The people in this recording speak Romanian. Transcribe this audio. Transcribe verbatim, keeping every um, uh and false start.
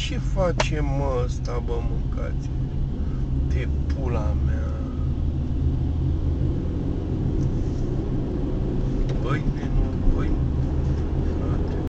ce face mă ăsta, bă, mâncați? De pula mea.